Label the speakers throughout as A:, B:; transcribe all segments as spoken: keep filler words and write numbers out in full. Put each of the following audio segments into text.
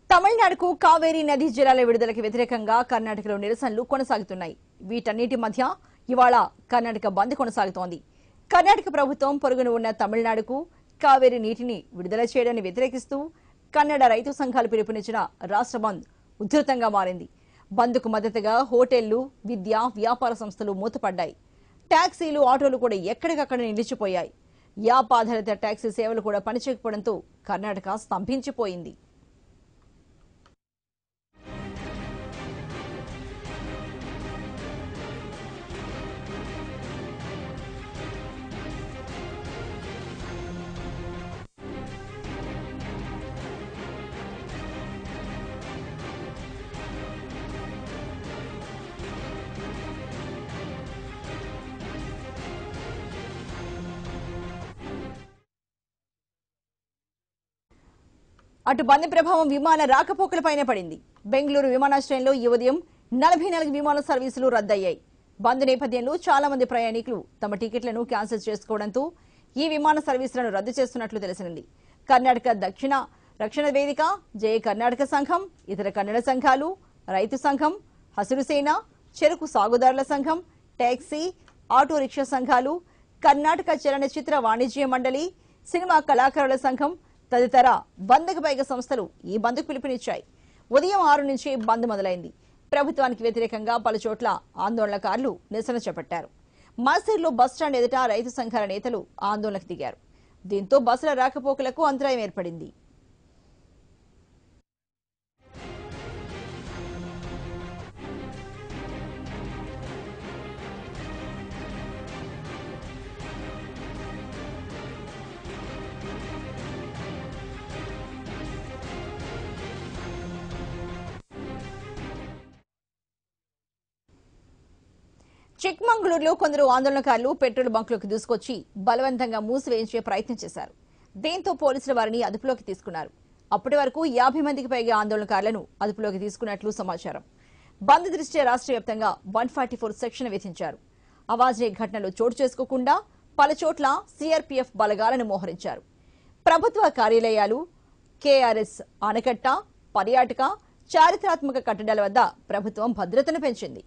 A: తమిళనాడుకు కావేరీ నదీ జలాల విడుదలకు వ్యతిరేకంగా కర్ణాటకలో నిరసనలు కొనసాగుతున్నాయి. వీటన్నిటి మధ్య ఇవాళ కర్ణాటక బంద్ కొనసాగుతోంది. కర్ణాటక ప్రభుత్వం పొరుగున ఉన్న తమిళనాడుకు కావేరీ నీటిని విడుదల చేయడాన్ని వ్యతిరేకిస్తూ కన్నడ రైతు సంఘాలు పిలుపునిచ్చిన రాష్ట్ర బంద్ ఉధృతంగా మారింది. బంద్కు మద్దతుగా హోటళ్లు, విద్య, వ్యాపార సంస్థలు మూతపడ్డాయి. టాక్సీలు, ఆటోలు కూడా ఎక్కడికక్కడ నిలిచిపోయాయి. యాప్ ఆధారిత టాక్సీ సేవలు కూడా పనిచేయకపోవడంతో కర్ణాటక స్తంభించిపోయింది. అటు బంద్ ప్రభావం విమాన రాకపోకలపైనే పడింది. బెంగళూరు విమానాశ్రయంలో ఈ ఉదయం నలభై నాలుగు విమాన సర్వీసులు రద్దయ్యాయి. బంద్ నేపథ్యంలో చాలా మంది ప్రయాణికులు తమ టికెట్లను క్యాన్సిల్ చేసుకోవడంతో ఈ విమాన సర్వీసులను రద్దు చేస్తున్నట్లు తెలిసింది. కర్ణాటక దక్షిణ రక్షణ వేదిక, జయ కర్ణాటక సంఘం, ఇతర కన్నడ సంఘాలు, రైతు సంఘం, హసురు సేన, చెరుకు సాగుదారుల సంఘం, టాక్సీ, ఆటో రిక్షా సంఘాలు, కర్ణాటక చలనచిత్ర వాణిజ్య మండలి, సినిమా కళాకారుల సంఘం తదితర వందకు పైగా సంస్థలు ఈ బంద్కు పిలుపునిచ్చాయి. ఉదయం ఆరు నుంచి బంద్ మొదలైంది. ప్రభుత్వానికి వ్యతిరేకంగా పలుచోట్ల ఆందోళనకారులు నిరసన చేపట్టారు. మసీర్లో బస్టాండ్ ఎదుట రైతు సంఘాల నేతలు ఆందోళనకు దిగారు. దీంతో బస్సుల రాకపోకలకు అంతరాయం ఏర్పడింది. చిక్మంగళూరులో కొందరు ఆందోళనకారులు పెట్రోల్ బంకులకు దూసుకొచ్చి బలవంతంగా మూసివేయించే ప్రయత్నం చేశారు. దీంతో పోలీసులు వారిని అదుపులోకి తీసుకున్నారు. అప్పటి వరకు యాభై మందికి పైగా ఆందోళనకారులను అదుపులోకి తీసుకున్నట్లు సమాచారం. బంద్ దృష్ట్యా రాష్ట్ర వ్యాప్తంగా వన్ ఫార్టీ ఫోర్ సెక్షన్ విధించారు. అవాంఛనీయ ఘటనలు చోటు చేసుకోకుండా పలుచోట్ల సీఆర్పీఎఫ్ బలగాలను మోహరించారు. ప్రభుత్వ కార్యాలయాలు, కేఆర్ఎస్ ఆనకట్ట, పర్యాటక, చారిత్రాత్మక కట్టడాల వద్ద ప్రభుత్వం భద్రతను పెంచింది.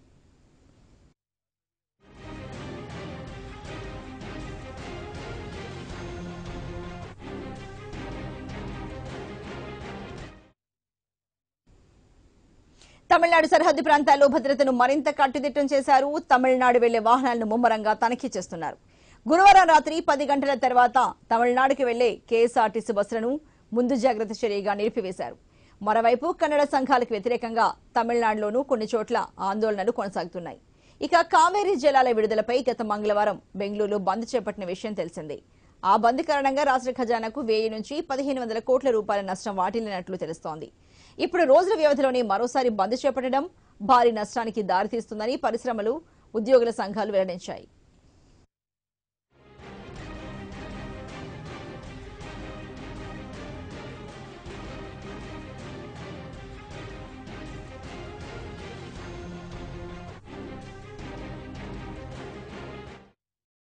A: తమిళనాడు సరిహద్దు ప్రాంతాల్లో భద్రతను మరింత కట్టుదిట్టం చేశారు. తమిళనాడు వెళ్లే వాహనాలను ముమ్మరంగా తనిఖీ చేస్తున్నారు. గురువారం రాత్రి పది గంటల తర్వాత తమిళనాడుకు వెళ్లే కేఎస్ఆర్టీసీ బస్సులను ముందు జాగ్రత్త చర్యగా నిలిపివేశారు. మరోవైపు కన్నడ సంఘాలకు వ్యతిరేకంగా తమిళనాడులోనూ కొన్ని చోట్ల ఆందోళనలు కొనసాగుతున్నాయి. ఇక కావేరీ జలాల విడుదలపై గత మంగళవారం బెంగళూరులో బంద్ చేపట్టిన విషయం తెలిసిందే. ఆ బంద్ కారణంగా రాష్ట్ర ఖజానాకు వెయ్యి నుంచి పదిహేను వందల కోట్ల రూపాయల నష్టం వాటిల్లినట్లు తెలుస్తోంది. ఇప్పుడు రోజుల వ్యవధిలోనే మరోసారి బంద్ చేపట్టడం భారీ నష్టానికి దారితీస్తుందని పరిశ్రమలు, ఉద్యోగుల సంఘాలు వెల్లడించాయి.